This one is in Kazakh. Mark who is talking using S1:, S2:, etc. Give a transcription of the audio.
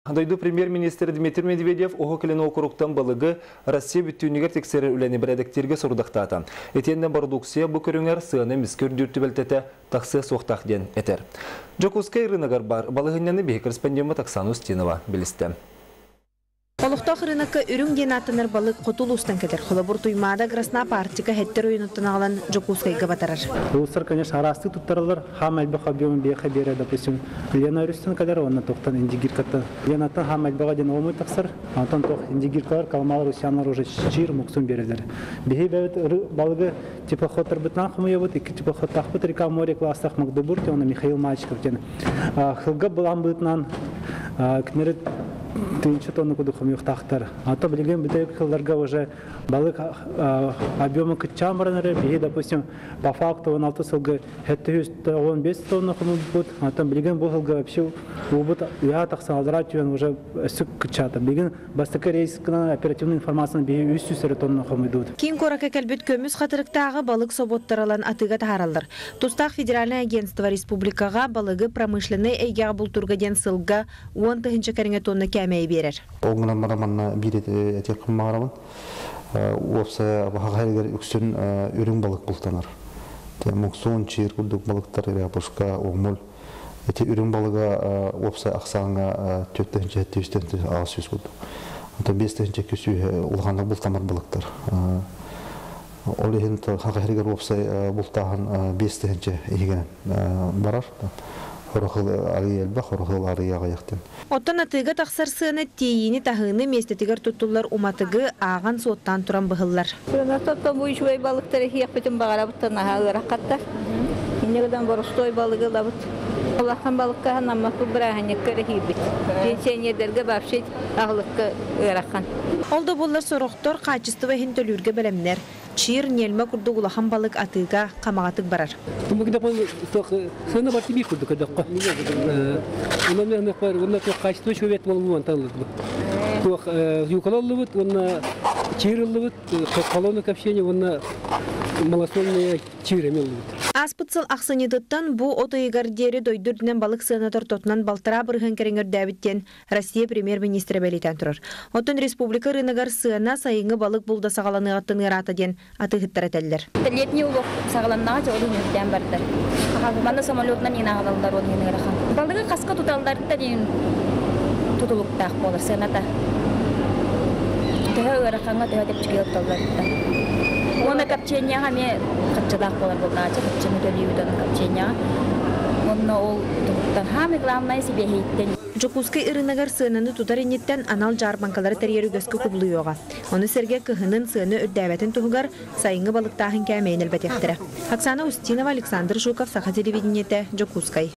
S1: Дойду премьер-министр Дмитрий Медведев оғықылын округтан балығы Россия бүттігінігер тексері үләні бірәдіктерге сұрдақтаты. Етеннен продукция бұл көріңер сығаны міскер дүрті бәлтеті тақсы соқтақ ден әтер. Жокускай рынығар бар балығыннаны бей корреспонденті Оксана Устинова білісті.
S2: Олықтақ рыныққа үрің ден атыныр балық қотыл ұстан кәдір. Құлабұр тұймада Красна партика әттер ойыныттан ағылан Жокускайға батарар.
S3: Улыстар, конечно, арасты тұттарылар. Хам әлбіқ объемы бейхі бері, допустим, Лена үрістен кәдір, оны тоқтан индигиркаттан. Ленаттан хам әлбіға ден олмай тақсыр, антон тоқ индигиркалар, калмалар, усянлар уже шир мұқсын берілер. Бейхі бәвет балығы теплоход бұтнан қымыя бұд, екі теплоход тақпыт река море кластақ Магдебурте, оны Михаил Мальчиков ден. Хылға бұлан бұтнан тынчы тонны кудухам юхтахтар. А то блиген битек хылларга уже балык объемы кытчан баранары, беги, допустим, по факту он 6 сылга 715 тонны хымы бут, а то блиген бұл хылга вообще убыт я тахсан алдрать уже сүк кытчата. Блиген бастыка рейскана оперативный информацияны беги 300 тонны хымы идут.
S2: Кин корака кәлбет көміз қатырықтағы балык соботтаралан атыға тахаралдар. Тустақ Федеральное агентство республикаға балыгы промышленный әйгеға бұл тургаден сылга 10 тыгынчы кәріңе тонны кәмей берер.
S4: Оңынан мараманна бирет әтек қыммағарамын. Опса бағағайгер үксін үрің балық бұлтанар. Мұқсон, чир, күлдік балықтар, ряпушка, оңмол. Әте үрің балыға опса ақсаңға 4-5 ағыз болды. 5-5 күсі ұлғанлық бұлтамар балықтар. Ол ехін қағайгер опса бұлтағын 5-5 егенен барар. Хорохыл арый элбе, хорохыл арыяга яктын.
S2: Оттан атыга тахсар сыны тейини тахыны местетигер туттулар уматыгы аган соттан туран быгыллар.
S5: Тоттон бу ишвей балыктары хияпытын багарабыттан агыракаттар. Иннегеден боростой балыгы лабыт. Аллахтан балыкка наммакы бираханеккере хибит. Пенсионердерге бапшит агылыкка ырахан.
S2: Олда боллар сороктор качество хинтөлүргө белемнер. Чир нельме курду улахан балык атыга камагатык барар.
S6: Тумгда пон сына бар тиби курду кадакка. Унан мен бар, унан качество шовет болмуан талды. Тох юкалаллыбыт, унан чирыллыбыт, колонна общения, унан малосольные чиремеллыбыт.
S2: Аспытсыл ақсынедыттан бұ отойығардері дойдырдынан балық сынатыр тотынан балтыра бұрғын кәріңір дәбіттен Россия премьер-министрі бәлейтен тұрыр. Отын республика рынығар сына сайыңы балық бұлда сағаланы аттың ұраты ден атығыттар әтәлілер.
S7: Летний улов сағаланнаға жоғын үміттен бардыр. Манда самолетнан ең ағалалар оны ең ұрақан. Балдығы қасқа тұталдарды дейін тұтылықтақ болыр сыната. Түхі ұрақанға түхі деп чүге ұтталдарды. Оны капчения хаме капчалах болар болнача, капчения төлүйүдөн капчения. Оны ол туттан хаме главное себе хейттен.
S2: Жокускай ырынагар сыынаны тутар иннеттен анал жарбанкалары тәрьері көскі құбылуыға. Оны сәрге кыхынын сыыны өддәбәтін тұғығар сайыңы балықтағын кәмейін әлбәтектірі. Оксана Устинова, Александр Жуков, Саха телевидениеті, Жокускай.